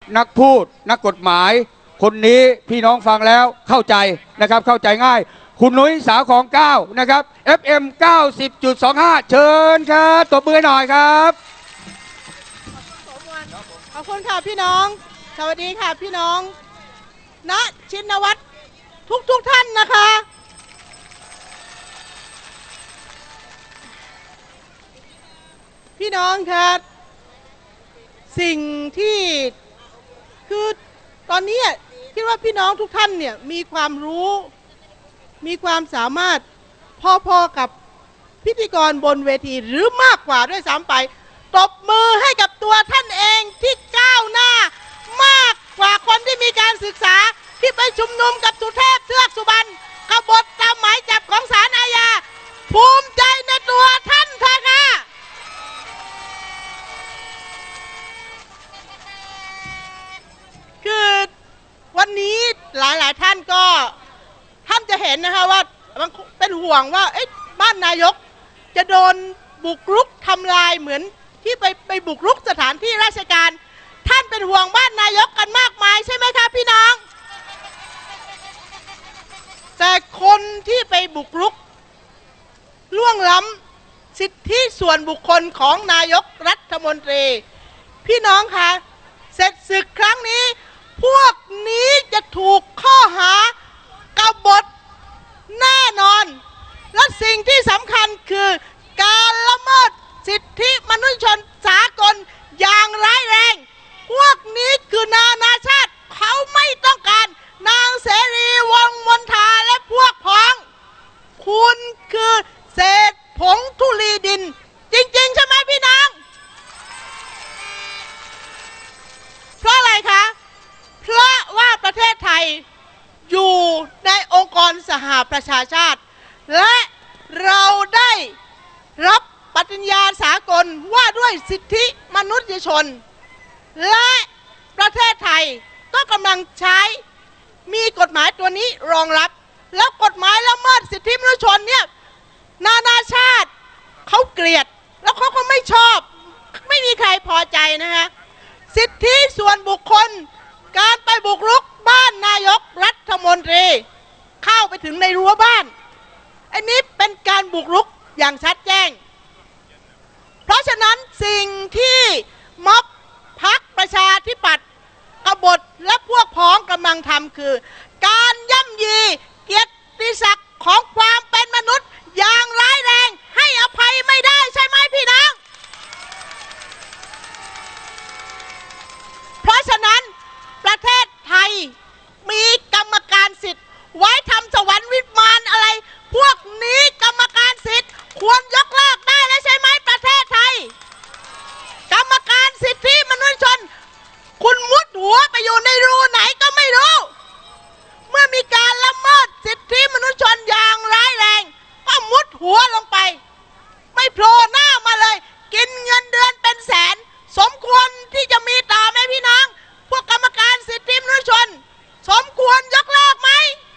นักพูดนักกฎหมายคนนี้พี่น้องฟังแล้วเข้าใจนะครับเข้าใจง่ายคุณนุ้ยสาวของ9นะครับ FM 90.25 เชิญครับตบมือหน่อยครับขอบคุณค่ะพี่น้องสวัสดีค่ะพี่น้องณชินวัตรทุกท่านนะคะพี่น้องค่ะสิ่งที่คือตอนนี้คิดว่าพี่น้องทุกท่านเนี่ยมีความรู้มีความสามารถพอๆกับพิธีกรบนเวทีหรือมากกว่าด้วยซ้ำไปตบมือให้กับตัวท่านเองที่ก้าวหน้ามากกว่าคนที่มีการศึกษาที่ไปชุมนุมกับสุเทพเทือกสุบรรณกบฏตามหมายจับของศาลอาญาภูมิใจในตัวท่านเถอะค่ะคือวันนี้หลายท่านก็ท่านจะเห็นนะคะว่าเป็นห่วงว่าบ้านนายกจะโดนบุกรุกทำลายเหมือนที่ไปบุกรุกสถานที่ราชการท่านเป็นห่วงบ้านนายกกันมากมายใช่ไหมคะพี่น้องแต่คนที่ไปบุกรุกล่วงล้ำสิทธิส่วนบุคคลของนายกรัฐมนตรีพี่น้องคะเสร็จศึกครั้งนี้พวกนี้จะถูกข้อหากบฏแน่นอนและสิ่งที่สำคัญคือการละเมิดสิทธิมนุษยชนสากลอย่างร้ายแรงพวกนี้คือนานาชาติเขาไม่ต้องการนางเสรีวงศ์มนทาและพวกพ้องคุณคือเศษผงธุลีดินจริงๆใช่ไหมพี่น้องเพราะอะไรคะเพราะว่าประเทศไทยอยู่ในองค์กรสหประชาชาติและเราได้รับปฏิญญาสากลว่าด้วยสิทธิมนุษยชนและประเทศไทยก็กำลังใช้มีกฎหมายตัวนี้รองรับแล้วกฎหมายละเมิดสิทธิมนุษยชนเนี่ยนานาชาติเขาเกลียดแล้วเขาก็ไม่ชอบไม่มีใครพอใจนะคะสิทธิส่วนบุคคลการไปบุกรุกบ้านนายกรัฐมนตรีเข้าไปถึงในรั้วบ้านอันนี้เป็นการบุกรุกอย่างชัดแจ้งเพราะฉะนั้นสิ่งที่ม็อบพรรคประชาธิปัตย์กบฏและพวกพ้องกำลังทำคือการย่ำยีเกียรติศักดิ์ของความเป็นมนุษย์อย่างร้ายแรงให้อภัยไม่ได้ใช่ไหมพี่น้องเพราะฉะนั้นประเทศไทยมีกรรมการสิทธิ์ไว้ทำสวรรค์วิมานอะไรพวกนี้กรรมการสิทธิ์ควรยกเลิกได้แล้วใช่ไหมประเทศไทยกรรมการสิทธิมนุษยชนคุณมุดหัวไปอยู่ในรูไหนก็ไม่รู้เมื่อมีการละเมิดสิทธิมนุษยชนอย่างร้ายแรงก็มุดหัวลงไปไม่โผล่หน้ามาเลยกินเงินเดือนเป็นแสนสมควรที่จะมีต่อไหมพี่น้องพวกกรรมการสิทธิมนุษยชนสมควรยกเลิกไหม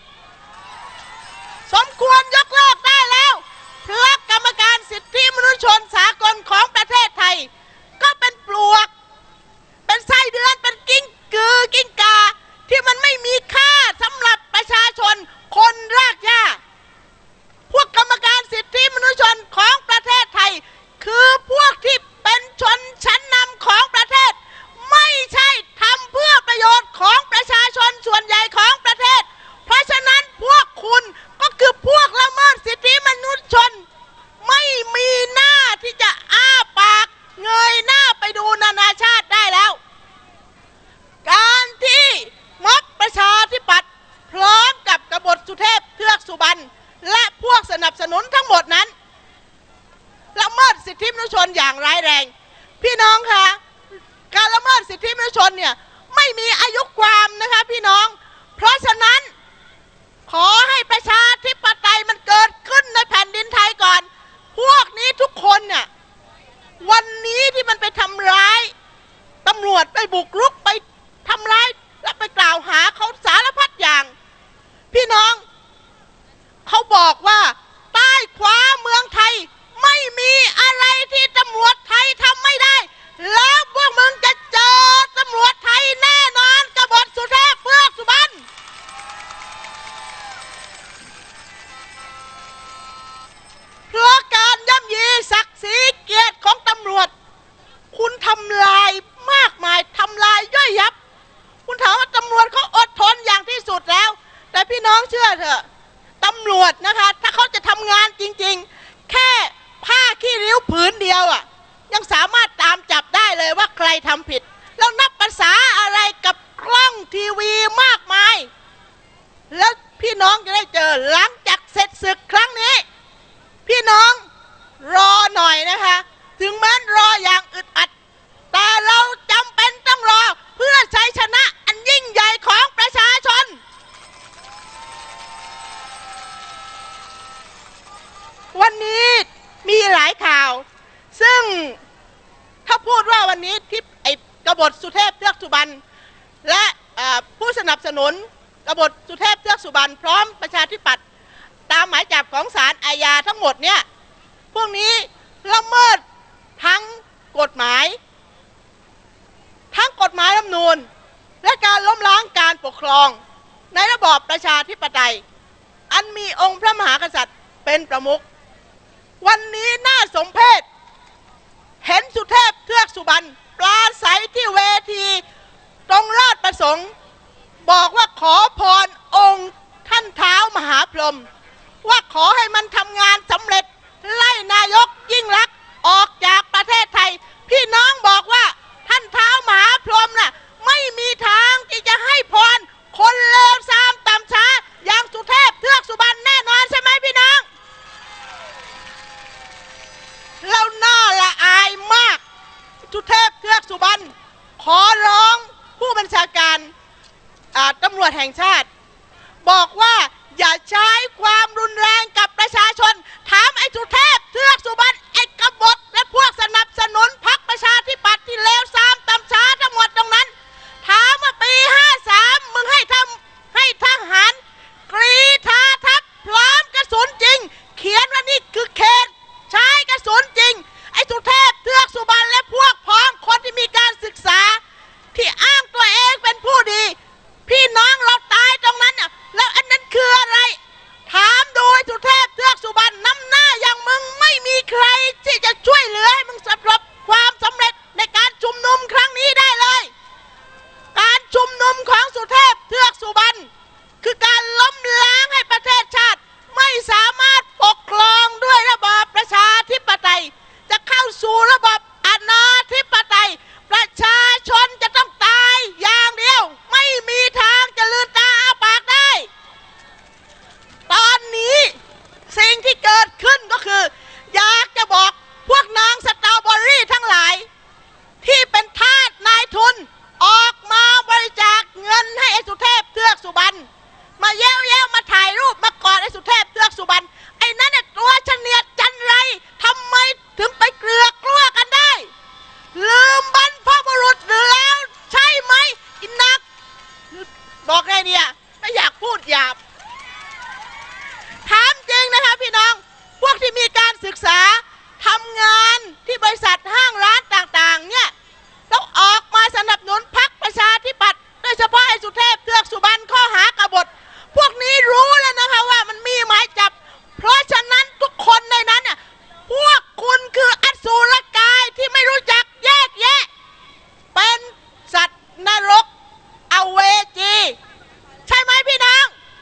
สมควรยกเลิกได้แล้วเพราะกรรมการสิทธิมนุษยชนสากลของประเทศไทยก็เป็นปลวกเป็นไส้เดือนเป็นกิ้งกือกิ้งกาที่มันไม่มีค่าสำหรับประชาชนคนรากหญ้าพวกกรรมการสิทธิมนุษยชนของประเทศไทยคือพวกที่เป็นชนชั้นนำของประเทศไม่ใช่ทำเพื่อประโยชน์ของประชาชนส่วนใหญ่ของประเทศเพราะฉะนั้นพวกคุณก็คือพวกละเมิดสิทธิมนุษยชนไม่มีหน้าที่จะอ้าปากเงยหน้าไปดูนานาชาติได้แล้วการที่ม็อบประชาธิปัตย์พร้อมกับกบฏสุเทพเทือกสุบรรณและพวกสนับสนุนทั้งหมดนั้นละเมิดสิทธิมนุษยชนอย่างร้ายแรงพี่น้องคะการละเมิดสิทธิมนุษยชนเนี่ยไม่มีอายุความนะคะพี่น้องเพราะฉะนั้นขอให้ประชาธิปไตยมันเกิดขึ้นในแผ่นดินไทยก่อนพวกนี้ทุกคนเนี่ยวันนี้ที่มันไปทำร้ายตำรวจไปบุกรุกไปทำร้ายและไปกล่าวหาเขาสารพัดอย่างพี่น้องเขาบอกว่าใต้ขวาเมืองไทยไม่มีอะไรที่ตำรวจไทยทำไม่ได้แล้วพวกมึงจะเจอตำรวจไทยและผู้สนับสนุนกบฏสุเทพเทือกสุบรรณพร้อมประชาธิปัตย์ตามหมายจับของศาลอาญาทั้งหมดเนี่ยพวกนี้ละเมิดทั้งกฎหมายรัฐธรรมนูญและการล้มล้างการปกครองในระบอบประชาธิปไตยอันมีองค์พระมหากษัตริย์เป็นประมุขวันนี้น่าสมเพชเห็นสุเทพเทือกสุบรรณปราศัยที่เวทีตรงราชประสงค์บอกว่าขอพรองค์ท่านท้าวมหาพรหมว่าขอให้มันทำงานสำเร็จไล่นายกยิ่งลักษณ์ออกจากประเทศไทยพี่น้องบอกว่าท่านท้าวมหาพรหมน่ะไม่มีทางที่จะให้พรคนเลวทรามต่ำช้าอย่างสุเทพเทือกสุบรรณแน่นอนใช่ไหมพี่น้องเราน่าละอายมากสุเทพเทือกสุบรรณขอร้องผู้บัญชาการตำรวจแห่งชาติบอกว่าอย่าใช้ความรุนแรงกับประชาชนถามไอ้สุเทพเทือกสุบรรณไอ้กบฏและพวกสนับสนุนพรรคประชาธิปัตย์ที่เลวทรามต่ำช้าทั้งหมดตรงนั้นถามว่าปี53มึงให้ทหารกรีธาทัพพร้อมกระสุนจริงเขียนว่านี่คือเขตใช้กระสุนจริงไอ้สุเทพเทือกสุบรรณและพวกพ้องคนที่มีการศึกษาที่อ้างตัวเองเป็นผู้ดีพี่น้องเราตายตรงนั้นน่ะแล้วอันนั้นคืออะไรถามดูไอ้สุเทพเทือกสุบรรณน้ำหน้าอย่างมึงไม่มีใครที่จะช่วยเหลือให้มึงประสบความสำเร็จในการชุมนุมครั้งนี้ได้เลยการชุมนุมของสุเทพเทือกสุบรรณคือการล้มล้างให้ประเทศชาติไม่สามารถปกครองด้วยระบอบประชาธิปไตยจะเข้าสู่ระบอบอนาธิปไตยประชาชนจะต้องตายอย่างเดียวไม่มีทางจะลืมตาอ้าปากได้ตอนนี้สิ่งที่เกิดขึ้นก็คืออยากจะบอกพวกนางสตรอเบอรี่ทั้งหลายที่เป็นทาสนายทุนออกมาบริจาคเงินให้ไอ้สุเทพเทือกสุบรรณมาแย้วมาถ่ายรูปมากอดไอ้สุเทพเทือกสุบรรณไอ้นั่นน่ะตัวเฉนียดจันไรทำไมถึงไปเกลือกลัวกันได้ลืมบรรพบุรุษหรือแล้วใช่ไหมอินนักบอกไงเนี่ยไม่อยากพูดหยาบถามจริงนะคะพี่น้องพวกที่มีการศึกษาทำงานที่บริษัทห้างร้านต่างๆเนี่ยต้องออกมาสนับสนุนพรรคประชาธิปัตย์โดยเฉพาะไอ้สุเทพเทือกสุบรรณข้อหากบฏพวกนี้รู้แล้วนะคะว่ามันมีหมายจับเพราะฉะนั้นทุกคนในนั้นน่ะพวกคุณคืออสุรกายที่ไม่รู้จักแยกแยะเป็นสัตว์นรกอเวจีใช่ไหมพี่น้อง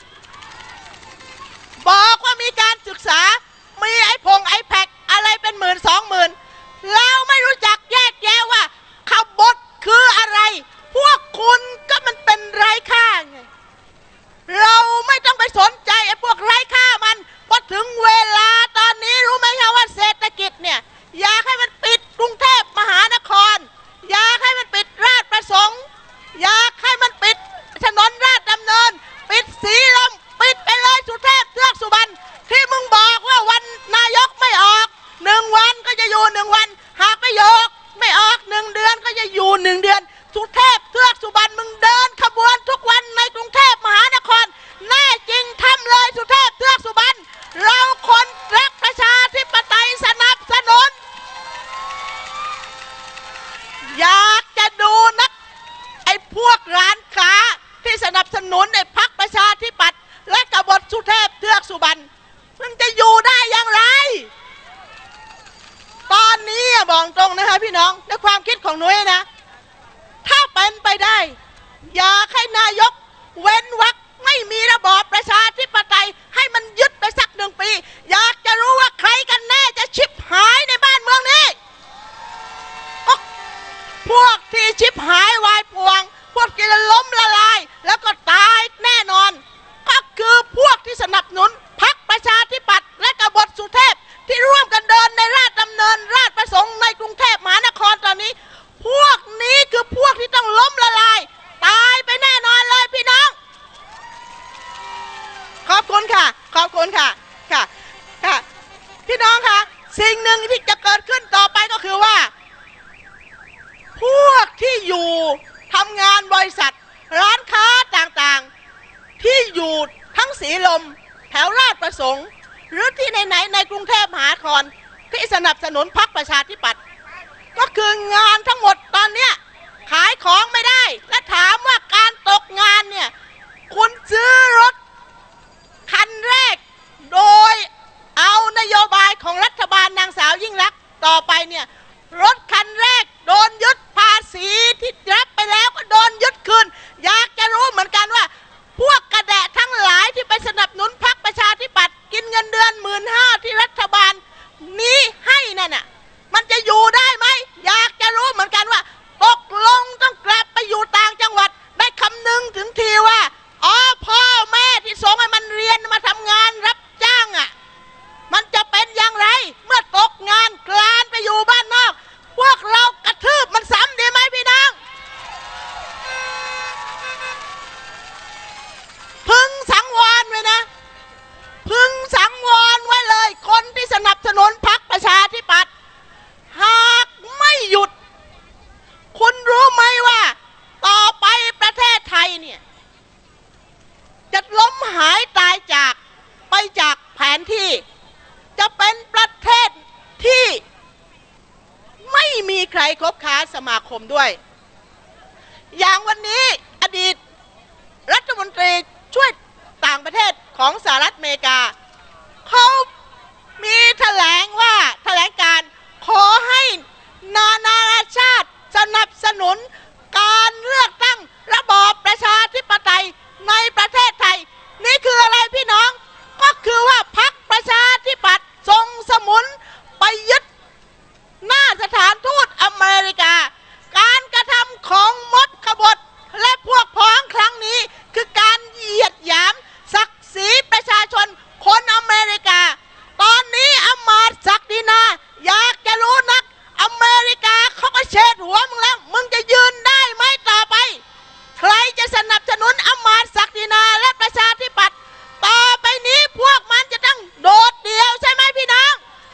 บอกว่ามีการศึกษามีไอ้แพ็กอะไรเป็น10,000-20,000แล้วไม่รู้จักแยกแยะว่าขบฏคืออะไรพวกคุณก็มันเป็นไร้ค่าไงเราไม่ต้องไปสนใจไอ้พวกไร้ค่ามันพอถึงเวลาตอนนี้รู้ไหมคะว่าเศรษฐกิจเนี่ยอยากให้มันปิดกรุงเทพมหานครอยากให้มันปิดราชประสงค์อยากให้มันปิดถนนราชดำเนินปิดสีลมปิดไปเลยสุเทพเทือกสุบรรณที่มึงบอกว่าวันนายกไม่ออก1 วันก็จะอยู่1 วันหากไม่ออก1 เดือนก็จะอยู่1 เดือนสุเทพเทือกสุบรรณมึงเดินขบวนทุกวันในกรุงเทพมหานครแน่จริงทำเลยสุเทพเทือกสุบรรณเราคนรักประชาธิปไตยสนับสนุนอยากจะดูนักไอ้พวกร้านค้าที่สนับสนุนไอ้พรรคประชาธิปัตย์และกบฏสุเทพเทือกสุบรรณมันจะอยู่ได้อย่างไรตอนนี้บอกตรงนะคะพี่น้องในความคิดของนุ้ยนะถ้าเป็นไปได้อยากให้นายกเว้นวรรคไม่มีระบอบประชาธิปไตยให้มันยึดไปสัก1 ปีอยากจะรู้ว่าใครกันแน่จะชิบหายในบ้านเมืองนี้พวกที่ชิบหายวายป่วงพวกที่ล้มละลายแล้วก็ตายแน่นอนก็คือพวกที่สนับสนุนพรรคประชาธิปัตย์และกบฏสุเทพที่ร่วมกันเดินในราชดำเนินราชประสงค์ในกรุงเทพมหานครตอนนี้พวกนี้คือพวกที่ต้องล้มละลายตายไปแน่นอนเลยพี่น้องขอบคุณค่ะพี่น้องค่ะสิ่งหนึ่งที่จะเกิดขึ้นต่อไปก็คือว่าพวกที่อยู่ทำงานศรีลมแถวราชประสงค์หรือที่ไหนในกรุงเทพมหานครที่สนับสนุนพรรคประชาธิปัตย์ก็คืองานทั้งหมดตอนเนี้ยขายของไม่ได้และถามว่าการตกงานเนี่ยคุณซื้อรถคันแรกโดยเอานโยบายของรัฐบาลนางสาวยิ่งลักษณ์ต่อไปเนี่ยรถคันแรกโดนยึดภาษีที่รับไปแล้วก็โดนยึดคืนอยากจะรู้เหมือนกันว่าพวกกระแดะทั้งหลายที่ไปสนับสนุนพรรคประชาธิปัตย์กินเงินเดือน15,000ที่รัฐบาลนี้ให้นั่นน่ะมันจะอยู่ได้ไหมอยากจะรู้เหมือนกันว่าตกลงต้องกลับไปอยู่ต่างจังหวัดได้คำนึงถึงทีว่าพ่อแม่ที่ส่งให้มันเรียนมาทำงานรับจ้างอ่ะมันจะเป็นอย่างไรเมื่อตกงานกลานไปอยู่บ้านนอกพวกเรากระทืบมันซ้ำดีไหมพี่น้องพึงสังวรไว้นะพึงสังวรไว้เลยคนที่สนับสนุนพรรคประชาธิปัตย์หากไม่หยุดคุณรู้ไหมว่าต่อไปประเทศไทยเนี่ยจะล้มหายตายจากไปจากแผนที่จะเป็นประเทศที่ไม่มีใครคบค้าสมาคมด้วยอย่างวันนี้อดีตรัฐมนตรีช่วยต่างประเทศของสหรัฐอเมริกาเขามีแถลงการขอให้นานาชาติสนับสนุนการเลือกตั้งระบอบประชาธิปไตยในประเทศไทยนี่คืออะไรพี่น้องก็คือว่าพรรคประชาธิปัตย์ส่งสมุนไปยึดหน้าสถานทูตอเมริกาการกระทำของมดกบฏและพวกพ้องครั้งนี้คือการเหยียดหยามศักดิ์ศรีประชาชนคนอเมริกาตอนนี้อำมาตย์ศักดินาอยากจะรู้นักอเมริกาเขาก็เช็ดหัวมึงแล้วมึงจะยืนได้ไหมต่อไปใครจะสนับสนุนอำมาตย์ศักดินาและประชาธิปัตย์ต่อไปนี้พวกมันจะต้องโดดเดี่ยวใช่ไหมพี่น้อง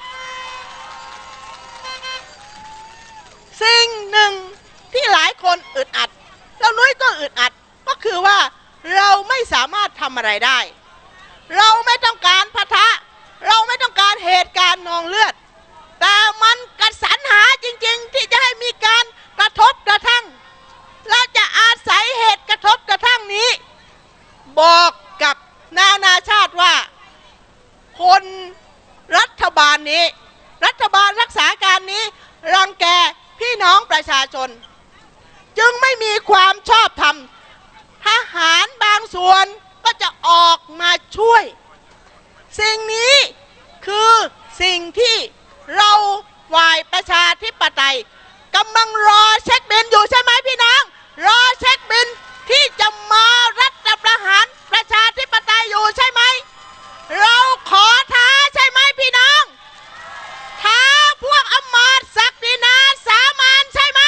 สิ่งหนึ่งที่หลายคนอึดอัดแล้วนุ้ยก็อึดอัดก็คือว่าเราไม่สามารถทำอะไรได้เราไม่ต้องการปะทะเราไม่ต้องการเหตุการณ์นองเลือดแต่มันกระสรรหาจริงๆที่จะให้มีการกระทบกระทั่งเราจะอาศัยเหตุกระทบกระทั่งนี้บอกกับนานาชาติว่าคนรัฐบาลนี้รัฐบาลรักษาการนี้รังแกพี่น้องประชาชนจึงไม่มีความชอบธรรมทหารบางส่วนก็จะออกมาช่วยสิ่งนี้คือสิ่งที่เราฝ่ายประชาธิปไตยกำลังรอเช็คบินอยู่ใช่ไหมพี่น้องรอเช็คบินที่จะมารัฐประหารประชาธิปไตยอยู่ใช่ไหมเราขอท้าใช่ไหมพี่น้องท้าพวกอำมาตย์ศักดินาสามานใช่ไหม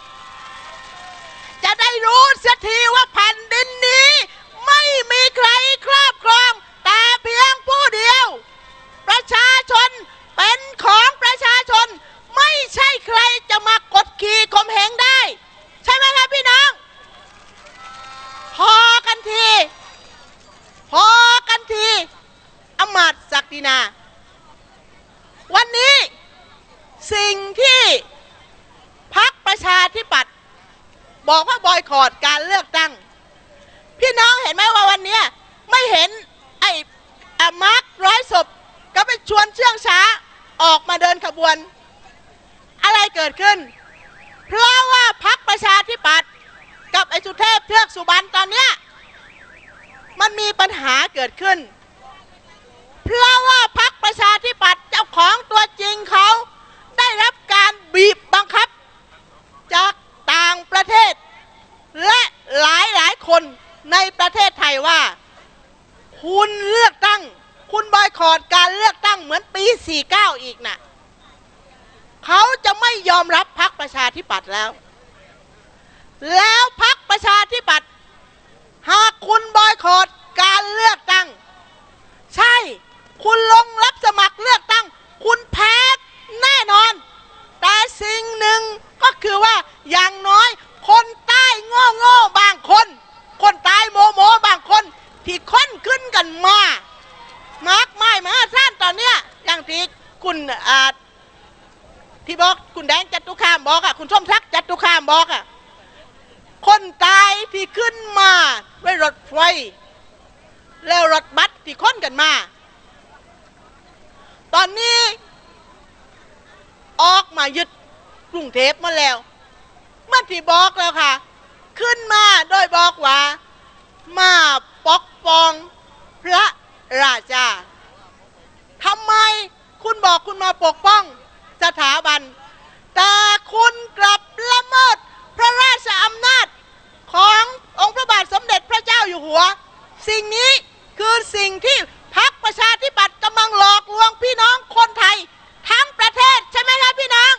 จะได้รู้เสียทีว่าแผ่นดินนี้ไม่มีใครครอบครองแต่เพียงผู้เดียวประชาชนเป็นของประชาชนไม่ใช่ใครจะมากดขี่ข่มเหงได้ใช่ไหมครับพี่น้องพอกันทีอำมาตย์ศักดินาวันนี้สิ่งที่พรรคประชาธิปัตย์บอกว่าบอยคอตการเลือกตั้งพี่น้องเห็นไหมว่าวันนี้ไม่เห็นไอ้มาร์คร้อยศพก็ไปชวนเชื่องช้าออกมาเดินขบวนอะไรเกิดขึ้นเพราะว่าพรรคประชาธิปัตย์กับไอ้สุเทพเทือกสุบรรณตอนเนี้ยมันมีปัญหาเกิดขึ้นเพราะว่าพรรคประชาธิปัตย์เจ้าของตัวจริงเขาได้รับการบีบบังคับจากต่างประเทศและหลายคนในประเทศไทยว่าคุณเลือกตั้งคุณบอยคอตการเลือกตั้งเหมือนปี49อีกนะเขาจะไม่ยอมรับพรรคประชาธิปัตย์แล้วพรรคประชาธิปัตย์หากคุณบอยคอตการเลือกตั้งใช่คุณลงรับสมัครเลือกตั้งคุณแพ้แน่นอนแต่สิ่งหนึ่งก็คือว่าอย่างน้อยคนใต้โง่บางคนคนใต้โมบางคนที่ค้นขึ้นกันมาบอกอะคุณชมทักษ์จตุคามบอกอะคนตายที่ขึ้นมาด้วยรถไฟแล้วรถบัสที่ค้นกันมาตอนนี้ออกมายึดกรุงเทพมาแล้วเมื่อที่บอกแล้วค่ะขึ้นมาโดยบอกว่ามาปกป้องพระราชาทำไมคุณบอกคุณมาปกป้องสถาบันแต่คุณกลับละเมิดพระราชอำนาจขององค์พระบาทสมเด็จพระเจ้าอยู่หัวสิ่งนี้คือสิ่งที่พรรคประชาธิปัตย์กำลังหลอกลวงพี่น้องคนไทยทั้งประเทศใช่ไหมครับพี่น้อง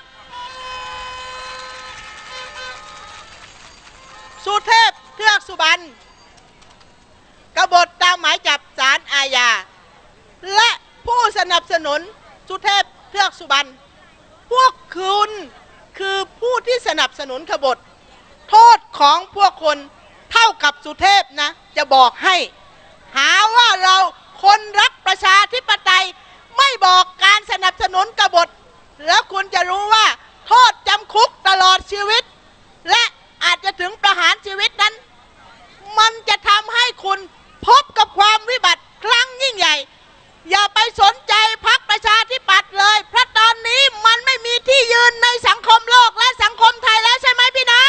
สุเทพเทือกสุบรรณกบฏตามหมายจับศาลอาญาและผู้สนับสนุนสุเทพเทือกสุบรรณพวกคุณคือผู้ที่สนับสนุนกบฏโทษของพวกคนเท่ากับสุเทพนะจะบอกให้หาว่าเราคนรักประชาธิปไตยไม่บอกการสนับสนุนกบฏแล้วคุณจะรู้ว่าโทษจำคุกตลอดชีวิตและอาจจะถึงประหารชีวิตนั้นมันจะทำให้คุณพบกับความวิบัติครั้งยิ่งใหญ่อย่าไปสนใจพรรคประชาธิปัตย์เลยเพราะตอนนี้มันไม่มีที่ยืนในสังคมโลกและสังคมไทยแล้วใช่ไหมพี่น้อง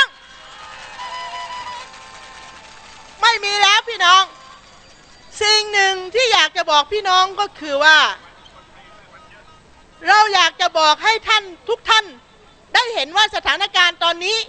ไม่มีแล้วพี่น้องสิ่งหนึ่งที่อยากจะบอกพี่น้องก็คือว่าเราอยากจะบอกให้ท่านทุกท่านได้เห็นว่าสถานการณ์ตอนนี้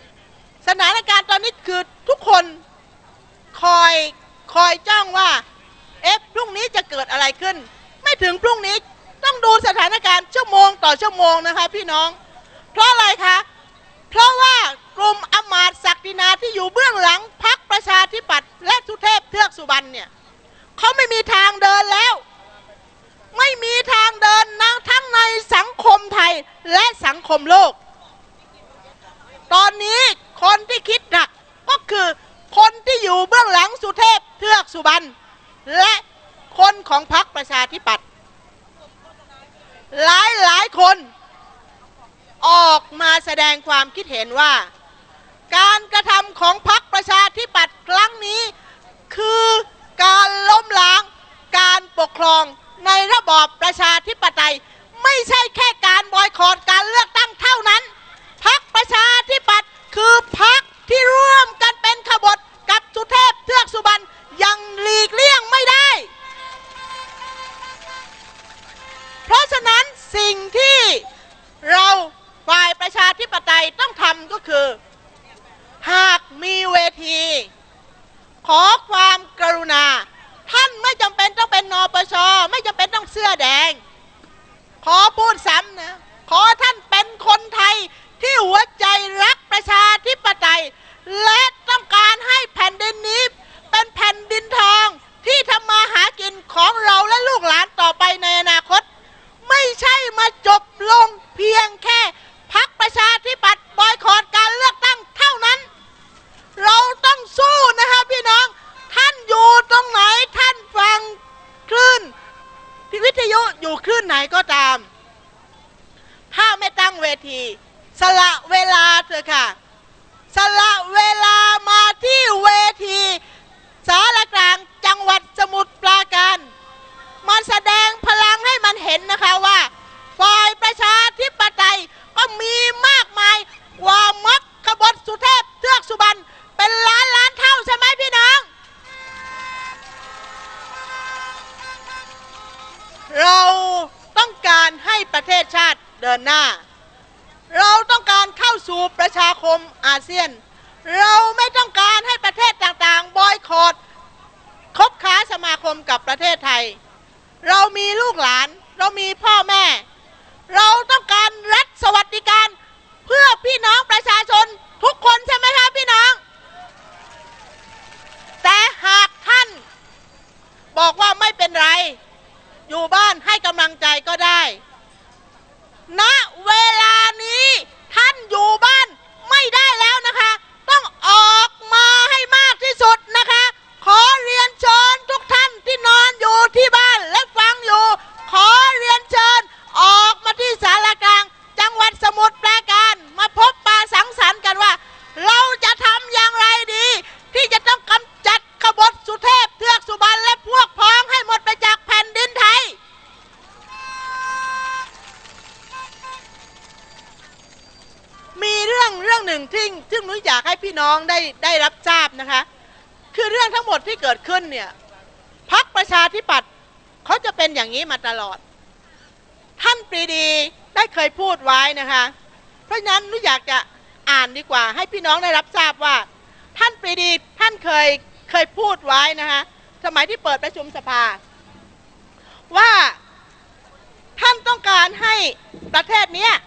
คือทุกคนคอยจ้องว่าพรุ่งนี้จะเกิดอะไรขึ้นไม่ถึงพรุ่งนี้ต้องดูสถานการณ์ชั่วโมงต่อชั่วโมงนะคะพี่น้องเพราะอะไรคะเพราะว่ากลุ่มอำมาตย์ศักดินาที่อยู่เบื้องหลังพรรคประชาธิปัตย์และสุเทพเทือกสุบรรณเนี่ยเขาไม่มีทางเดินแล้วไม่มีทางเดินทั้งในสังคมไทยและสังคมโลกตอนนี้คนที่คิดหนักก็คือคนที่อยู่เบื้องหลังสุเทพเทือกสุบรรณและคนของพรรคประชาธิปัตย์หลายคนออกมาแสดงความคิดเห็นว่าการกระทำของพรรคประชาธิปัตย์ครั้งนี้คือการล้มล้างการปกครองในระบอบประชาธิปไตยไม่ใช่แค่การบอยคอตการเลือกตั้งเท่านั้นพรรคประชาธิปัตย์คือพรรคที่ร่วมกันเป็นขบฏกับสุเทพเทือกสุบรรณยังหลีกเลี่ยงไม่ได้เพราะฉะนั้นสิ่งที่เราฝ่ายประชาธิปไตยต้องทำก็คือหากมีเวทีขอความกรุณาท่านไม่จำเป็นต้องเป็นนปช.ไม่จำเป็นต้องเสื้อแดงขอพูดซ้ำนะขอท่านเป็นคนไทยที่หัวใจรักประชาธิปไตยและต้องการให้แผ่นดินนี้เป็นแผ่นดินทองที่ทำมาหากินของเราและลูกหลานต่อไปในอนาคตไม่ใช่มาจบลงเพียงแค่พรรคประชาธิปัตย์บอยคอตการเลือกตั้งเท่านั้นเราต้องสู้นะคะพี่น้องท่านอยู่ตรงไหนท่านฟังคลื่นวิทยุอยู่คลื่นไหนก็ตามถ้าไม่ตั้งเวทีสละเวลาเถอะค่ะสละเวลามาที่เวทีสารกลางจังหวัดสมุทรปราการมาแสดงพลังให้มันเห็นนะคะว่าฝ่ายประชาธิปไตยก็มีมากมายกว่ามรรคบฏสุเทพเทือกสุบรรณเป็นล้านเท่าใช่ไหมพี่น้องเราต้องการให้ประเทศชาติเดินหน้าเราต้องการเข้าสู่ประชาคมอาเซียนเราไม่ต้องการให้ประเทศต่างๆบอยคอตคบค้าสมาคมกับประเทศไทยเรามีลูกหลานเรามีพ่อแม่เราต้องการรัฐสวัสดิการเพื่อพี่น้องประชาชนทุกคนใช่ไหมคะพี่น้องแต่หากท่านบอกว่าไม่เป็นไรอยู่บ้านให้กำลังใจก็ได้ณเวลานี้ท่านอยู่บ้านไม่ได้แล้วนะคะต้องออกมาให้มากที่สุดนะคะขอเรียนเชิญทุกท่านที่นอนอยู่ที่บ้านและฟังอยู่ขอเรียนเชิญออกมาที่ศาลากลางจังหวัดสมุทรปราการมาพน้องได้รับทราบนะคะคือเรื่องทั้งหมดที่เกิดขึ้นเนี่ยพรรคประชาธิปัตย์เขาจะเป็นอย่างนี้มาตลอดท่านปรีดีได้เคยพูดไว้นะคะเพราะฉะนั้นหนูอยากจะอ่านดีกว่าให้พี่น้องได้รับทราบว่าท่านปรีดีท่านเคยพูดไว้นะคะสมัยที่เปิดประชุมสภาว่าท่านต้องการให้ประเทศนี้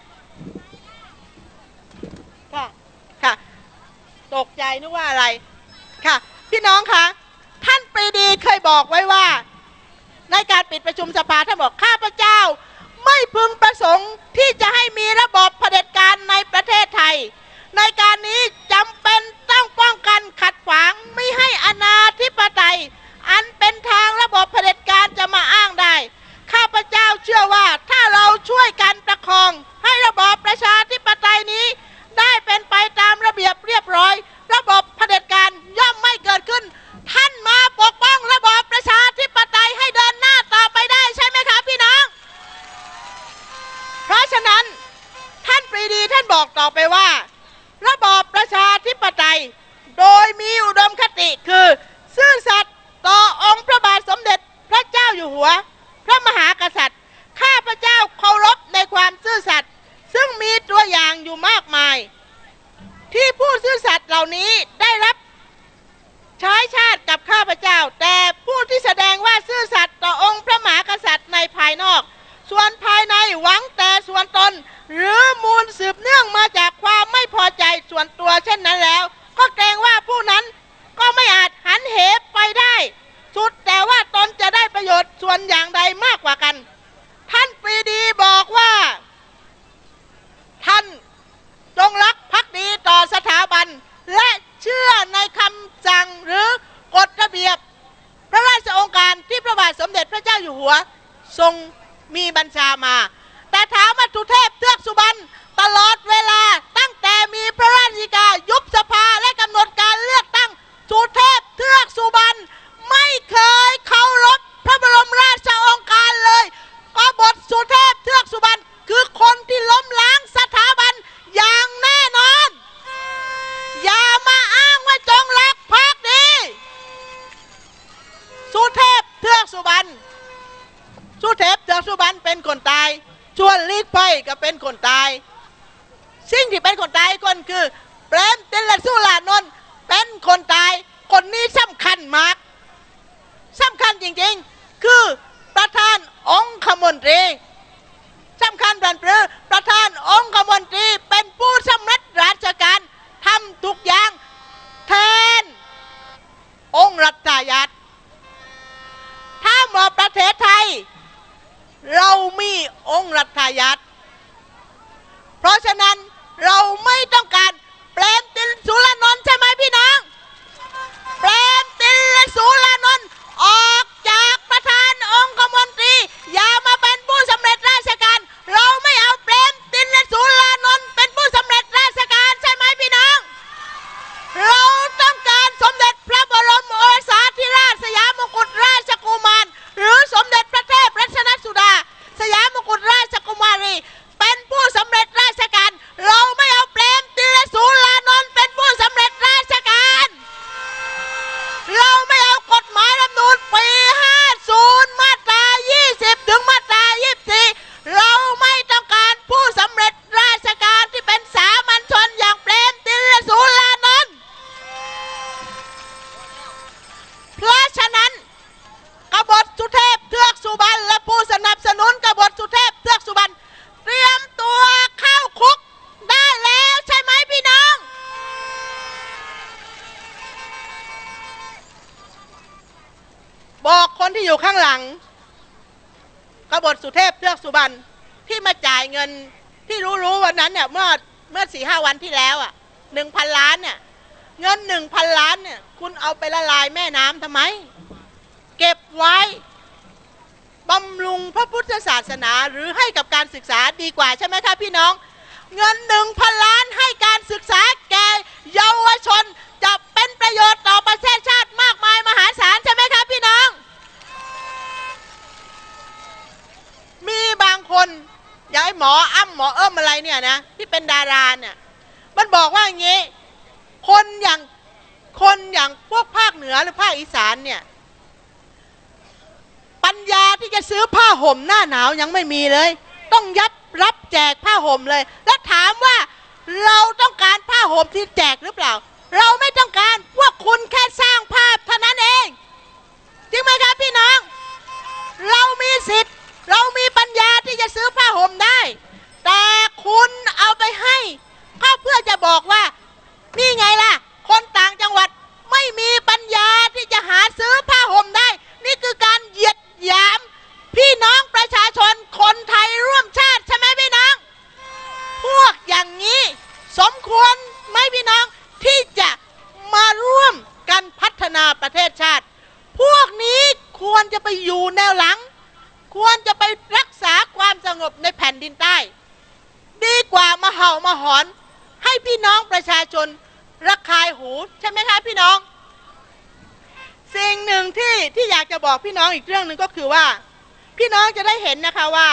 ค่ะตกใจนึกว่าอะไรค่ะพี่น้องคะท่านปรีดีเคยบอกไว้ว่าในการปิดประชุมสภาท่านบอกข้าพเจ้าไม่พึงประสงค์ที่จะให้มีระบอบเผด็จการในประเทศไทยในการนี้จำเป็นต้องป้องกันขัดขวางไม่ให้อนาธิปไตยอันเป็นทางระบอบเผด็จการจะมาอ้างได้ข้าพเจ้าเชื่อว่าถ้าเราช่วยกันประคองให้ระบอบประชาธิปไตยนี้ได้เป็นไปตามระเบียบเรียบร้อยระบบเผด็จการย่อมไม่เกิดขึ้นท่านมาปกป้องระบอบประชาธิปไตยให้เดินหน้าต่อไปได้ใช่ไหมคะพี่น้องเพราะฉะนั้นท่านปรีดีท่านบอกต่อไปว่าระบอบประชาธิปไตยโดยมีอุดมคติคือซื่อสัตย์ต่อองค์พระบาทสมเด็จพระเจ้าอยู่หัวพระมหากษัตริย์ข้าพเจ้าเคารพในความซื่อสัตย์ซึ่งมีตัวอย่างอยู่มากมายที่ผู้ซื่อสัตย์เหล่านี้ได้รับใช้ชาติกับข้าพเจ้าแต่ผู้ที่แสดงว่าซื่อสัตย์ต่อองค์พระมหากษัตริย์ในภายนอกส่วนภายในหวังแต่ส่วนตนหรือมูลสืบเนื่องมาจากความไม่พอใจส่วนตัวเช่นนั้นแล้วก็เกรงว่าผู้นั้นก็ไม่อาจหันเหไปได้สุดแต่ว่าตนจะได้ประโยชน์ส่วนอย่างใดมากกว่ากันท่านปรีดีบอกว่าท่านจงรักภักดีต่อสถาบันและเชื่อในคำสั่งหรือกฎระเบียบพระราชโองการที่พระบาทสมเด็จพระเจ้าอยู่หัวทรงมีบัญชามาแต่ถามว่าสุเทพเทือกสุบรรณตลอดเวลาตั้งแต่มีพระราชกิจการยุบสภาและกำหนดการเลือกตั้งสุเทพเทือกสุบรรณไม่เคยเคารพพระบรมราชโองการเลยกบฏสุเทพเทือกสุบรรณคือคนที่ล้มล้างสถาบันอย่างแน่นอนอย่ามาอ้างว่าจงรักภักดีสุเทพเทือกสุบรรณสุเทพเทือกสุบรรณเป็นคนตายชวนลีดไพ่ก็เป็นคนตายสิ่งที่เป็นคนตายคนคือเปรมติลสุรานนท์เป็นคนตายคนนี้สำคัญมากสำคัญจริงๆคือประธานองคมนตรีสำคัญบันปรือประธานองคมนตรีเป็นผู้สำเร็จราชการทำทุกอย่างแทนองค์รัชญาติถ้ามาประเทศไทยเรามีองค์รัชญาติเพราะฉะนั้นเราไม่ต้องการเปรมติลสุรานนท์ใช่ไหมพี่น้องเปรมติลสุรานนท์ออกจากประธานองคมนตรีอย่ามาเป็นผู้สำเร็จราชการเราไม่เอาเปรมติลสุรานนท์เป็นผู้สำเร็จราชการใช่ไหมพี่น้องเราต้องการสมเด็จพระบรมโอรสาธิราชสยามกุฎราชกุมารหรือสมเด็จพระเทพรัตนสุดาสยามกุฎราชกุมารีเป็นผู้สำเร็จราชการเราไม่เอาเปรมติลสุรานนท์เป็นผู้สำเร็จราชการเราไม่เอากฎหมายรัฐธรรมนูญปี50มาตรา20ถึงมาตรา24เราไม่ต้องการผู้สำเร็จราชการที่เป็นสามัญชนอย่างเปรมติลสุรานนท์เพราะฉะนั้นกบฏสุเทพเทือกสุบรรณและผู้สนับสนุนกบฏสุเทพเทือกสุบรรณเตรียมตัวเข้าคุกได้แล้วใช่ไหมพี่น้องบอกคนที่อยู่ข้างหลังกบฏสุเทพเทือกสุบรรณที่มาจ่ายเงินที่รู้วันนั้นเนี่ยเมื่อ 4-5 วันที่แล้ว1,000 ล้านเนี่ยเงิน 1,000 ล้านเนี่ยคุณเอาไปละลายแม่น้ำทำไมเก็บไว้บำรุงพระพุทธศาสนาหรือให้กับการศึกษาดีกว่าใช่ไหมคะพี่น้องเงิน 1,000 ล้านให้การศึกษาแก่เยาวชนจะเป็นประโยชน์ต่อประเทศชาติมากมายมหาศาลใช่ไหมคะพี่น้องมีบางคนอย่างไอ้หมออ้ำหมอเอิ้มอะไรเนี่ยนะที่เป็นดาราเนี่ยมันบอกว่าอย่างนี้คคนอย่างพวกภาคเหนือหรือภาคอีสานเนี่ยปัญญาที่จะซื้อผ้าห่มหน้าหนาวยังไม่มีเลยต้องรับแจกผ้าห่มเลยแล้วถามว่าเราต้องการผ้าห่มที่แจกหรือเปล่าเราไม่ต้องการพวกคุณแค่สร้างภาพเท่านั้นเองจริงไหมครับพี่น้องเรามีสิทธิ์เรามีปัญญาที่จะซื้อผ้าห่มได้แต่คุณเอาไปให้ก็เพื่อจะบอกว่านี่ไงล่ะคนต่างจังหวัดไม่มีปัญญาที่จะหาซื้อผ้าห่มได้นี่คือการเหยียดหยามพี่น้องประชาชนคนไทยร่วมชาติใช่ไหมพี่น้องพวกอย่างนี้สมควรไหมพี่น้องที่จะมาร่วมกันพัฒนาประเทศชาติพวกนี้ควรจะไปอยู่แนวหลังควรจะไปรักษาความสงบในแผ่นดินใต้ดีกว่ามาเห่ามาหอนให้พี่น้องประชาชนระคายหูใช่ไหมคะพี่น้องสิ่งหนึ่งที่อยากจะบอกพี่น้องอีกเรื่องหนึ่งก็คือว่าพี่น้องจะได้เห็นนะคะว่า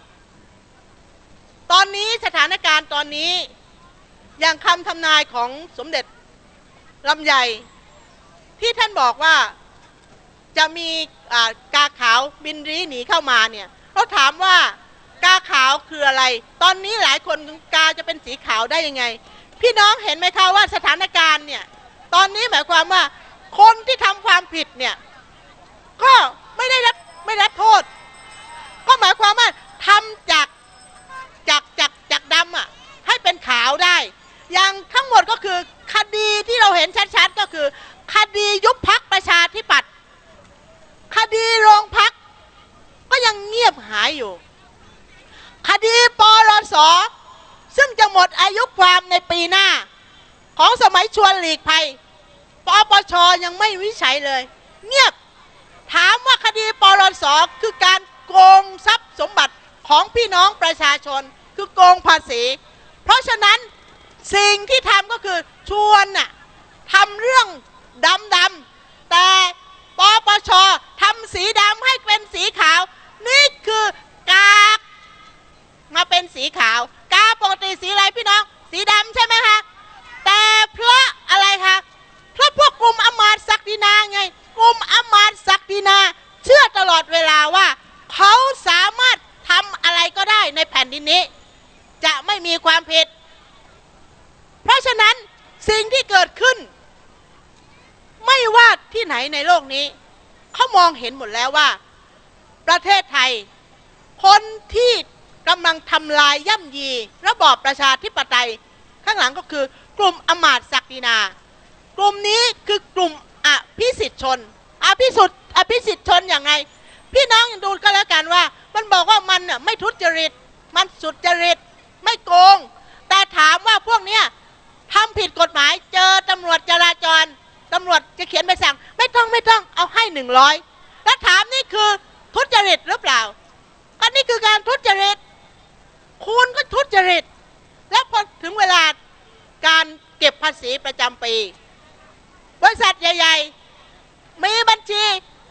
ตอนนี้สถานการณ์ตอนนี้อย่างคำทำนายของสมเด็จลำไยที่ท่านบอกว่าจะมีกาขาวบินรีหนีเข้ามาเนี่ยเราถามว่ากาขาวคืออะไรตอนนี้หลายคนกาจะเป็นสีขาวได้ยังไงพี่น้องเห็นไหมคะว่าสถานการณ์เนี่ยตอนนี้หมายความว่าคนที่ทำความผิดเนี่ยก็ไม่ได้รับโทษก็หมายความว่าทำจากดำอ่ะให้เป็นขาวได้อย่างทั้งหมดก็คือคดีที่เราเห็นชัดๆก็คือคดียุบพรรคประชาธิปัตย์คดีโรงพักก็ยังเงียบหายอยู่คดีปลส.ซึ่งจะหมดอายุความในปีหน้าของสมัยชวนหลีกภัยปปช.ยังไม่วิจัยเลยเงียบถามว่าคดีปลส.คือการโกงทรัพย์สมบัติของพี่น้องประชาชนคือโกงภาษีเพราะฉะนั้นสิ่งที่ทำก็คือชวนน่ะทำเรื่องดำแต่ปปช.ทำสีดำให้เป็นสีขาวนี่คือกากมาเป็นสีขาวกาปกติสีอะไรพี่น้องสีดำใช่ไหมคะแต่เพราะอะไรคะเพราะพวกกลุ่มอมาตย์ศักดินาไงกลุ่มอมาตย์ศักดินาเชื่อตลอดเวลาว่าเขาสามารถทำอะไรก็ได้ในแผ่นดินนี้จะไม่มีความผิดเพราะฉะนั้นสิ่งที่เกิดขึ้นไม่ว่าที่ไหนในโลกนี้เขามองเห็นหมดแล้วว่าประเทศไทยคนที่กำลังทำลายย่ำยีระบอบประชาธิปไตยข้างหลังก็คือกลุ่มอมาตย์ศักดินากลุ่มนี้คือกลุ่มอภิสิทธิชนอภิสิทธิชนอย่างไงพี่น้องดูก็แล้วกันว่ามันบอกว่ามันไม่ทุจริตมันสุจริตไม่โกงแต่ถามว่าพวกเนี้ยทำผิดกฎหมายเจอตำรวจจราจรตำรวจจะเขียนใบสั่งไม่ต้องเอาให้100แล้วถามนี่คือทุจริตหรือเปล่าก็นี่คือการทุจริตคุณก็ทุจริตแล้วพอถึงเวลาการเก็บภาษีประจำปีบริษัทใหญ่ๆมีบัญชี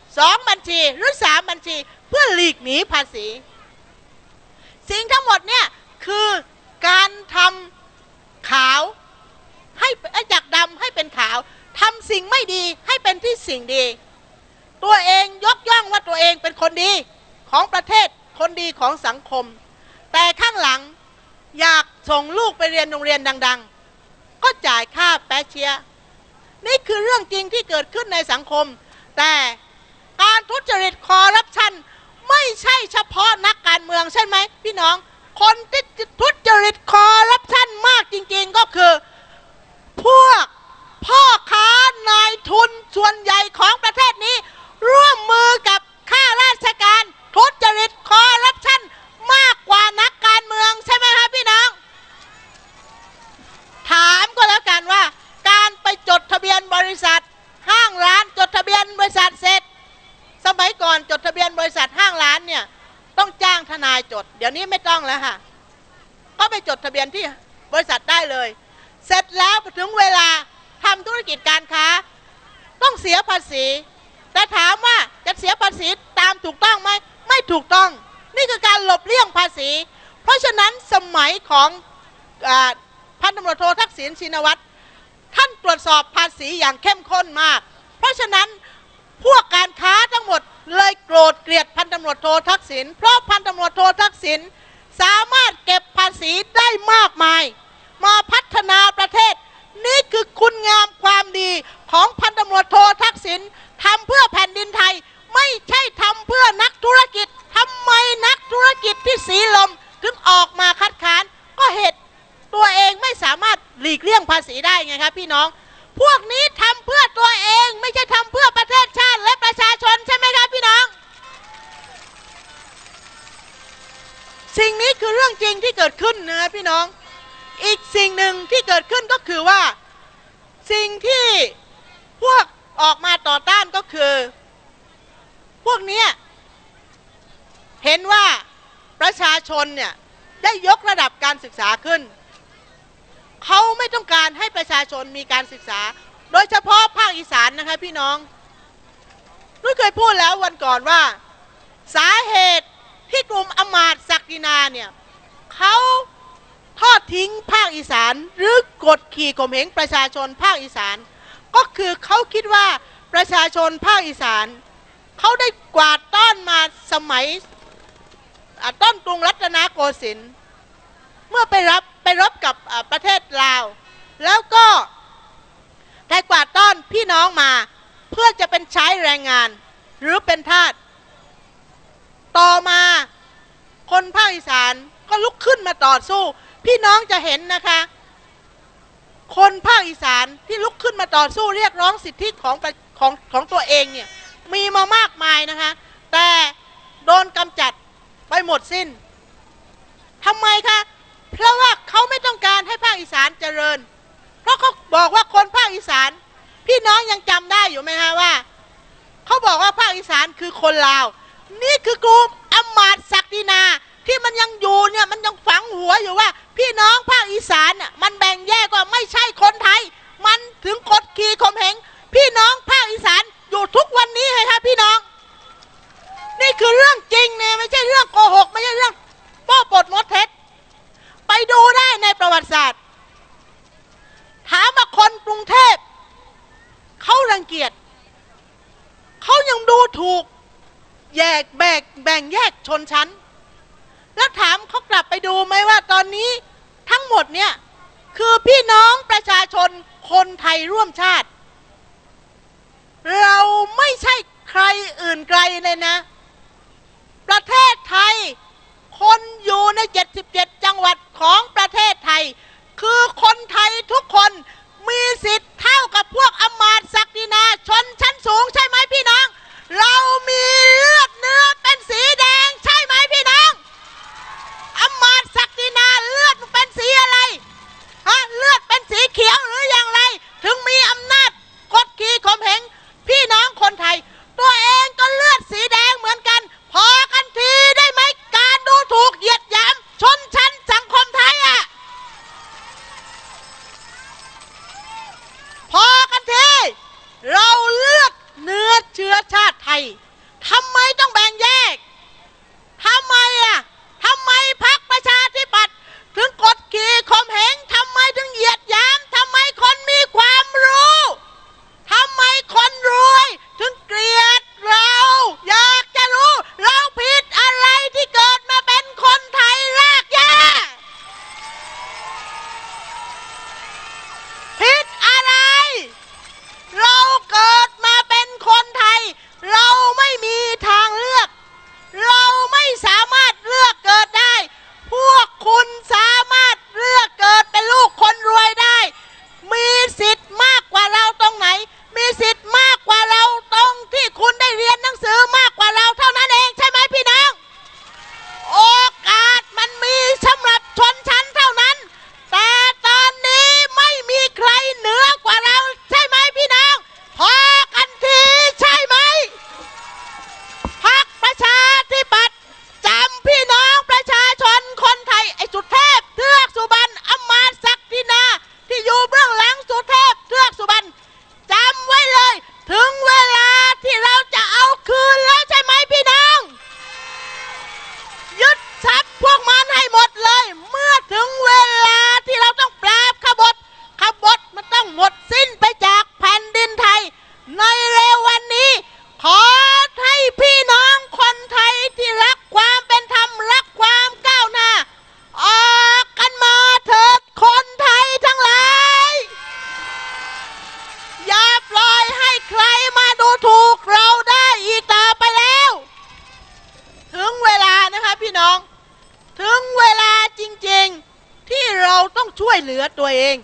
2บัญชีหรือ3บัญชีเพื่อหลีกหนีภาษีสิ่งทั้งหมดเนี่ยคือการทำขาวให้จากดำให้เป็นขาวทำสิ่งไม่ดีให้เป็นที่สิ่งดีตัวเองยกย่องว่าตัวเองเป็นคนดีของประเทศคนดีของสังคมแต่ข้างหลังอยากส่งลูกไปเรียนโรงเรียนดังๆก็จ่ายค่าแปะเชียนี่คือเรื่องจริงที่เกิดขึ้นในสังคมแต่การทุจริตคอร์รัปชันไม่ใช่เฉพาะนักการเมืองใช่ไหมพี่น้องคนที่ทุจริตคอร์รัปชันมากจริงๆก็คือพวกพ่อค้านายทุนส่วนใหญ่ของประเทศนี้ร่วมมือกับข้าราชการทุจริตคอร์รัปชันมากกว่านักการเมืองใช่ไหมครับพี่น้องถามก็แล้วกันว่าการไปจดทะเบียนบริษัทห้างร้านจดทะเบียนบริษัทเสร็จสมัยก่อนจดทะเบียนบริษัทห้างร้านเนี่ยต้องจ้างทนายจดเดี๋ยวนี้ไม่ต้องแล้วค่ะก็ไปจดทะเบียนที่บริษัทได้เลยเสร็จแล้วถึงเวลาทำธุรกิจการค้าต้องเสียภาษีแต่ถามว่าจะเสียภาษีตามถูกต้องไหมไม่ถูกต้องนี่คือการหลบเลี่ยงภาษีเพราะฉะนั้นสมัยของพันตำรวจโททักษิณชินวัตรท่านตรวจสอบภาษีอย่างเข้มข้นมากเพราะฉะนั้นพวกการค้าทั้งหมดเลยโกรธเกลียดพันตำรวจโททักษิณเพราะพันตำรวจโททักษิณสามารถเก็บภาษีได้มากมายมาพัฒนาประเทศนี่คือคุณงามความดีของพันตำรวจโททักษิณทำเพื่อแผ่นดินไทยไม่ใช่ทำเพื่อนักธุรกิจทำไมนักธุรกิจที่สีลมถึงออกมาคัดค้านก็เหตุตัวเองไม่สามารถหลีกเลี่ยงภาษีได้ไงครับพี่น้องพวกนี้ทำเพื่อตัวเองไม่ใช่ทำเพื่อประเทศชาติและประชาชนใช่ไหมครับพี่น้องสิ่งนี้คือเรื่องจริงที่เกิดขึ้นนะพี่น้องอีกสิ่งหนึ่งที่เกิดขึ้นก็คือว่าสิ่งที่พวกออกมาต่อต้านก็คือพวกนี้เห็นว่าประชาชนเนี่ยได้ยกระดับการศึกษาขึ้นเขาไม่ต้องการให้ประชาชนมีการศึกษาโดยเฉพาะภาคอีสานนะคะพี่น้องนุ้ยเคยพูดแล้ววันก่อนว่าสาเหตุที่กลุ่มอำมาตย์ศักดินาเนี่ยเขาทอดทิ้งภาคอีสานหรือกดขี่ข่มเหงประชาชนภาคอีสานก็คือเขาคิดว่าประชาชนภาคอีสานเขาได้กวาดต้อนมาสมัยต้นกรุงรัตนโกสินทร์เมื่อไปรบกับประเทศลาวแล้วก็ได้กวาดต้อนพี่น้องมาเพื่อจะเป็นใช้แรงงานหรือเป็นทาสต่อมาคนภาคอีสานก็ลุกขึ้นมาต่อสู้พี่น้องจะเห็นนะคะคนภาคอีสานที่ลุกขึ้นมาต่อสู้เรียกร้องสิทธิของตัวเองเนี่ยมีมามากมายนะคะแต่โดนกำจัดไปหมดสิ้นทำไมคะเพราะว่าเขาไม่ต้องการให้ภาคอีสานเจริญเพราะเขาบอกว่าคนภาคอีสานพี่น้องยังจำได้อยู่ไหมคะว่าเขาบอกว่าภาคอีสานคือคนลาวนี่คือกลุ่มอำมาตย์ศักดินาที่มันยังอยู่เนี่ยมันยังฝังหัวอยู่ว่าพี่น้องภาคอีสานน่ะมันแบ่งแยกว่าไม่ใช่คนไทยมันถึงกดขี่ข่มเหงพี่น้องภาคอีสานอยู่ทุกวันนี้เลยค่ะพี่น้องนี่คือเรื่องจริงเนี่ยไม่ใช่เรื่องโกหกไม่ใช่เรื่องป้อปดมดเท็จไปดูได้ในประวัติศาสตร์ถามว่าคนกรุงเทพเขารังเกียจเขายังดูถูกแบ่งแยกชนชั้นแล้วถามเขากลับไปดูไหมว่าตอนนี้ทั้งหมดเนี่ยคือพี่น้องประชาชนคนไทยร่วมชาติเราไม่ใช่ใครอื่นไกลเลยนะประเทศไทยคนอยู่ใน77จังหวัดของประเทศไทยคือคนไทยทุกคนมีสิทธิ์เท่ากับพวกอำมาตย์ศักดินาชนชั้นสูงใช่ไหมพี่น้องเรามีเลือดเนื้อเป็นสีแดงใช่ไหมพี่น้องอำมาตย์ศักดินาเลือดเป็นสีอะไรเลือดเป็นสีเขียวหรืออย่างไรถึงมีอำนาจกดขี่ข่มเหงพี่น้องคนไทยตัวเองก็เลือดสีแดงเหมือนกันพอกันทีได้ไหมการดูถูกเหยียดหยามชนชั้นสังคมไทยพอกันทีเราลือตัวเอง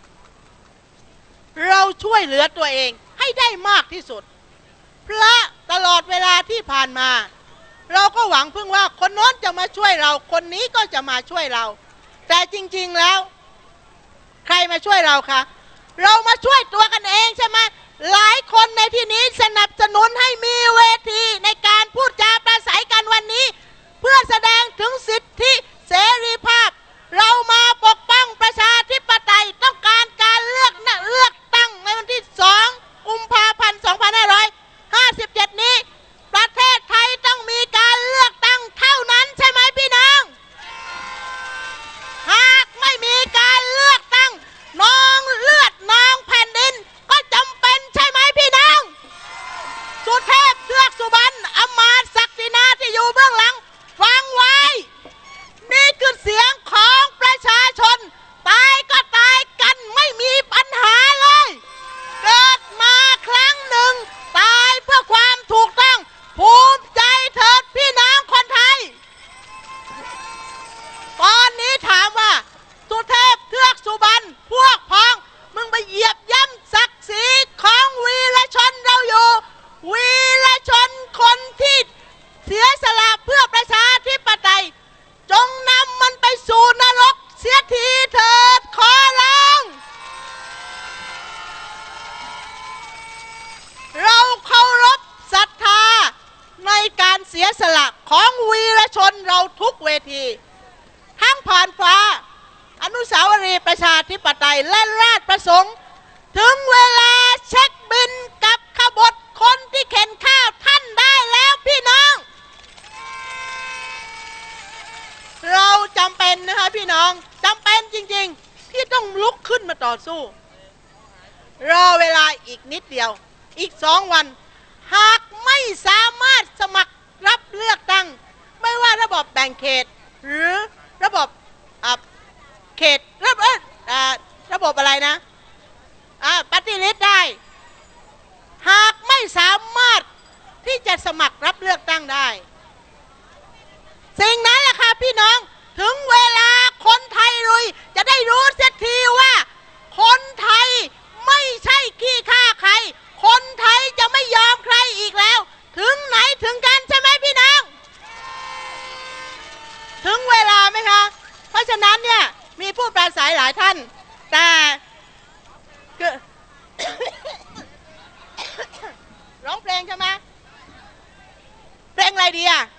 เราช่วยเหลือตัวเองให้ได้มากที่สุดเพราะตลอดเวลาที่ผ่านมาเราก็หวังพึ่งว่าคนโน้นจะมาช่วยเราคนนี้ก็จะมาช่วยเราแต่จริงๆแล้วใครมาช่วยเราคะเรามาช่วยตัวกันเองใช่ไหมหลายคนในที่นี้สนับสนุนให้มีเวทีในการพูดจาปราศัยกันวันนี้เพื่อแสดงถึงสิทธิเสรีภาพเรามาปกป้องประชาธิปไตยต้องการการเลือกตั้งในวันที่2 กุมภาพันธ์ 2557 นี้ประเทศไทยต้องมีการเลือกตั้งเท่านั้นใช่ไหมพี่น้องหากไม่มีการเลือกตั้งน้องเลือดน้องแผ่นดินก็จำเป็นใช่ไหมพี่น้องสุเทพเทือกสุบรรณอมาตย์ศักดินาที่อยู่เบื้องหลังฟังไว้นี่คือเสียงของประชาชนตายก็ตายกันไม่มีปัญหาเลยเกิดมาครั้งหนึ่งตายเพื่อความถูกต้องภูมิใจเถิดพี่น้องคนไทยตอนนี้ถามว่าสุเทพเทือกสุบรรณพวกพ้องมึงไปเหยียบย่ำศักดิ์ศรีของวีรชนเราอยู่วีรชนคนที่เสียสละเพื่อประชาธิปไตยจงนำมันไปสู่นรกเสียทีเถิดขอร้องเราเคารพศรัทธาในการเสียสละของวีรชนเราทุกเวทีทั้งผ่านฟ้าอนุสาวรีย์ประชาธิปไตยและราชประสงค์ถึงเวลาเช็คบินกับขบฏคนที่เข็นข้าวท่านได้แล้วพี่น้องเราจำเป็นนะคะพี่น้องจำเป็นจริงๆที่ต้องลุกขึ้นมาต่อสู้รอเวลาอีกนิดเดียวอีก2 วันหากไม่สามารถสมัครรับเลือกตั้งไม่ว่าระบบแบ่งเขตหรือระบบเขตระบบอะไรนะปฏิริษีได้หากไม่สามารถที่จะสมัครรับเลือกตั้งได้สิ่งนั้นแหละค่ะพี่น้องถึงเวลาคนไทยลุยจะได้รู้เสียทีว่าคนไทยไม่ใช่ขี้ข้าใครคนไทยจะไม่ยอมใครอีกแล้วถึงไหนถึงกันใช่ไหมพี่น้องถึงเวลาไหมคะเพราะฉะนั้นเนี่ยมีผู้ปราศัยหลายท่านแต่ร้องเพลงใช่ไหมเพลงอะไรดีอ่ะ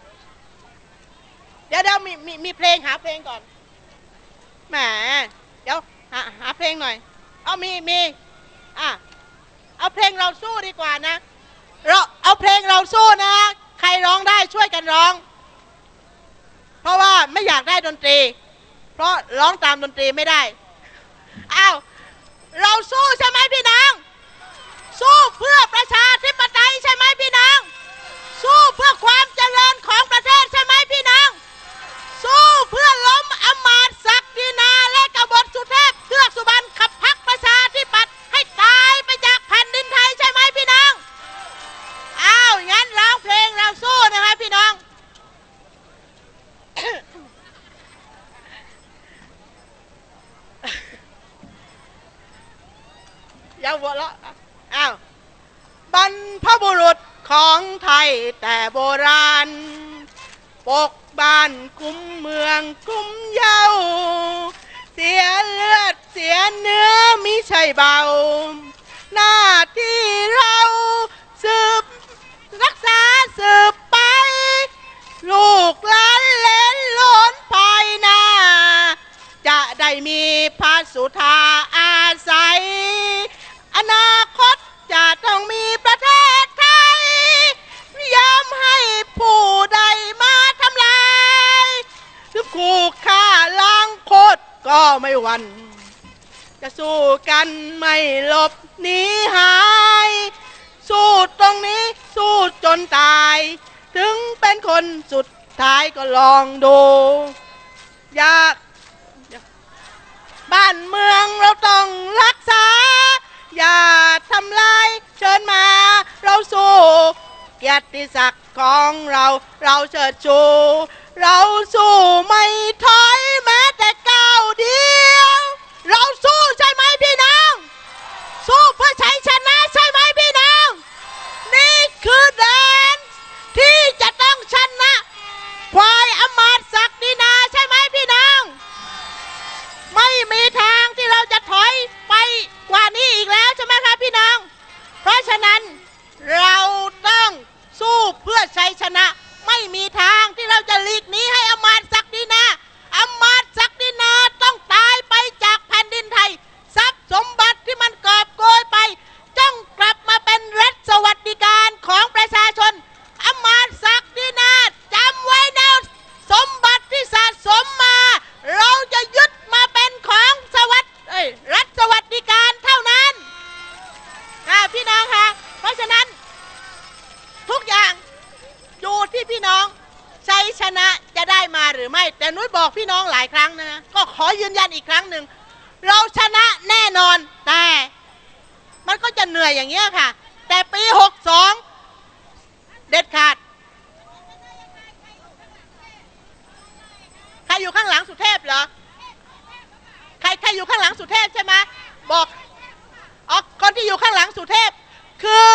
เดี๋ยวมีเพลงหาเพลงก่อนแหมเดี๋ยวหาเพลงหน่อยเอามีเอาเพลงเราสู้ดีกว่านะเราเอาเพลงเราสู้นะใครร้องได้ช่วยกันร้องเพราะว่าไม่อยากได้ดนตรีเพราะร้องตามดนตรีไม่ได้อ้าวเราสู้ใช่ไหมพี่น้องสู้เพื่อประชาธิปไตยใช่ไหมพี่น้องสู้เพื่อความเจริญของประเทศใช่ไหมพี่น้องสู้เพื่อล้มอมาตย์ศักดินาและกบฏสุเทพเทือกสุบรรณขับพรรคประชาธิปัตย์ให้ตายไปจากแผ่นดินไทยใช่ไหมพี่น้องอ้าวงั้นร้องเพลงเราสู้นะคะพี่น้อง อย่าหัวเราะอ้าวบรรพบุรุษของไทยแต่โบราณปกบ้านคุ้มเมืองคุ้มเย้าเสียเลือดเสียเนื้อมิใช่เบาหน้าที่เราสืบรักษาสืบไปลูกหลานเล่นล้นภายหน้าจะได้มีพระสุธาอาศัยอนาคตจะต้องมีประเทศไทยย้ำให้ผู้ใดมาทำลายถึงคู่ฆ่าล้างโคตรก็ไม่หวั่นจะสู้กันไม่หลบหนีหายสู้ตรงนี้สู้จนตายถึงเป็นคนสุดท้ายก็ลองดูอยากบ้านเมืองเราต้องรักษาอย่าทำลายเชิญมาเราสู้เกียรติศักดิ์ของเราเชิดชูเราสู้ไม่ถอยแม้แต่ก้าวเดียวเราสู้ใช่ไหมพี่น้องสู้เพื่อชัยชนะใช่ไหมพี่น้องนี่คือแดนที่จะต้องชนะพลอยอมาตย์ศักดินาใช่ไหมพี่น้องไม่มีทางที่เราจะถอยไปกว่านี้อีกแล้วใช่ไหมครับพี่น้องเพราะฉะนั้นเราต้องสู้เพื่อชัยชนะไม่มีทางที่เราจะหลีกหนีให้อมาตย์ศักดินาอมาตย์ศักดินาต้องตายไปจากแผ่นดินไทยทรัพย์สมบัติที่มันกอบโกยไปต้องกลับมาเป็นรัฐสวัสดิการของประชาชนอมาตย์ศักดินาจำไว้นะสมบัติที่สะสมมาเราจะยึดมาเป็นของรัฐสวัสดิการเท่านั้นพี่น้องคะเพราะฉะนั้นทุกอย่างอยู่ที่พี่น้องชัยชนะจะได้มาหรือไม่แต่นุ้ยบอกพี่น้องหลายครั้งนะก็ขอยืนยันอีกครั้งหนึ่งเราชนะแน่นอนแต่มันก็จะเหนื่อยอย่างเงี้ยค่ะแต่ปี62เด็ดขาดใครอยู่ข้างหลังสุเทพเหรอใครอยู่ข้างหลังสุเทพใช่ไหมบอกคนที่อยู่ข้างหลังสุเทพคือ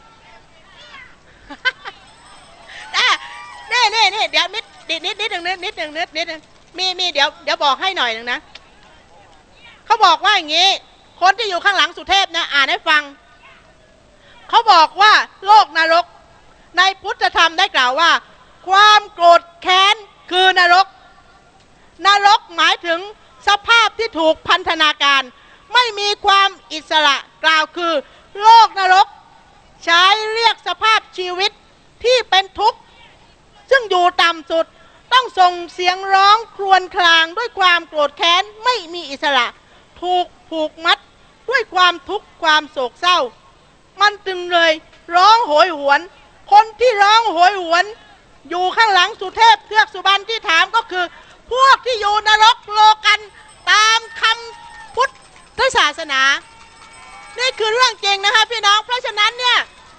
นี่เดี๋ยวนิดหนึ่งมีเดี๋ยวบอกให้หน่อยหนึ่งนะเขาบอกว่าอย่างนี้คนที่อยู่ข้างหลังสุเทพนะอ่านให้ฟังเขาบอกว่าโลกนรกในพุทธธรรมได้กล่าวว่าความโกรธแค้นคือนรกหมายถึงสภาพที่ถูกพันธนาการไม่มีความอิสระกล่าวคือโลกนรกใช้เรียกสภาพชีวิตที่เป็นทุกข์ซึ่งอยู่ต่ำสุดต้องส่งเสียงร้องครวญครางด้วยความโกรธแค้นไม่มีอิสระถูกผูกมัดด้วยความทุกข์ความโศกเศร้ามันจึงเลยร้องโหยหวนคนที่ร้องโหยหวนอยู่ข้างหลังสุเทพเทือกสุบรรณที่ถามก็คือพวกที่อยู่นรกโลกันตามคำพุทธศาสนานี่คือเรื่องจริงนะคะพี่น้องเพราะฉะนั้นเนี่ย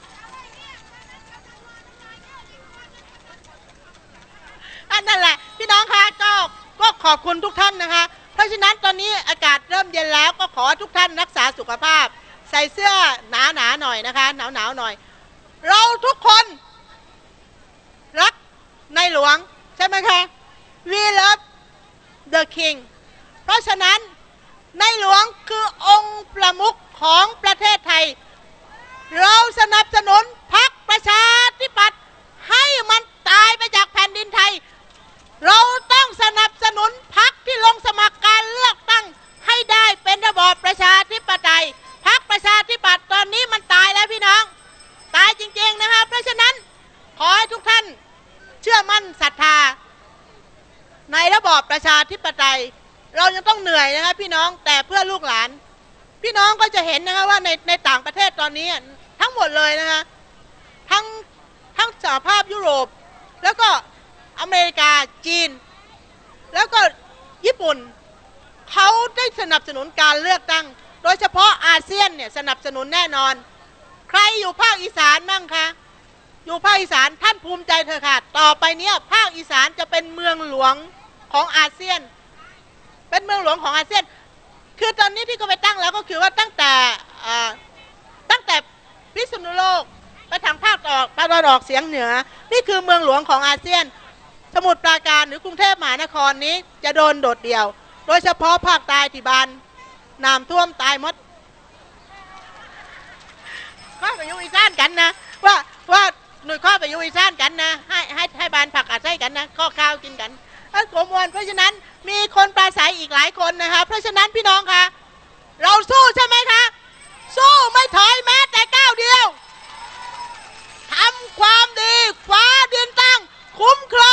นั่นแหละพี่น้องคะก็ขอบคุณทุกท่านนะคะเพราะฉะนั้นตอนนี้อากาศเริ่มเย็นแล้วก็ขอทุกท่านรักษาสุขภาพใส่เสื้อหนาหน่อยนะคะหนาวหน่อยเราทุกคนรักในหลวงใช่ไหมคะ We love the King เพราะฉะนั้นในหลวงคือองค์ประมุขของประเทศไทยเราสนับสนุนพรรคประชาธิปัตย์ให้มันตายไปจากแผ่นดินไทยเราต้องสนับสนุนพรรคที่ลงสมัครการเลือกตั้งให้ได้เป็นระบอบประชาธิปไตยพรรคประชาธิปัตย์ตอนนี้มันตายแล้วพี่น้องตายจริงๆนะคะเพราะฉะนั้นขอให้ทุกท่านเชื่อมั่นศรัทธาในระบอบประชาธิปไตยเรายังต้องเหนื่อยนะคะพี่น้องแต่เพื่อลูกหลานพี่น้องก็จะเห็นนะคะว่าในต่างประเทศตอนนี้ทั้งหมดเลยนะคะทั้งสหภาพยุโรปแล้วก็อเมริกาจีนแล้วก็ญี่ปุ่นเขาได้สนับสนุนการเลือกตั้งโดยเฉพาะอาเซียนเนี่ยสนับสนุนแน่นอนใครอยู่ภาคอีสานบ้างคะอยู่ภาคอีสานท่านภูมิใจเถอะค่ะต่อไปเนี้ยภาคอีสานจะเป็นเมืองหลวงของอาเซียนเป็นเมืองหลวงของอาเซียนคือตอนนี้ที่เขาไปตั้งแล้วก็คือว่าตั้งแต่พิษณุโลกไปทางภาคตะวันออกเฉียงเหนือนี่คือเมืองหลวงของอาเซียนสมุทรปราการหรือกรุงเทพมหานครนี้จะโดนโดดเดี่ยวโดยเฉพาะภาคใต้ที่บ้านน้ำท่วมตายหมดข้าไปอยู่อีสานกันนะว่าหน่วยข้าไปอยู่อีสานกันนะให้บ้านผักอาศัยกันนะข้อข้าวกินกันกรมวันเพราะฉะนั้นมีคนปราศัยอีกหลายคนนะคะเพราะฉะนั้นพี่น้องคะเราสู้ใช่ไหมคะสู้ไม่ถอยแม้แต่ก้าวเดียวทำความดีฟ้าดินตั้งคุ้มคร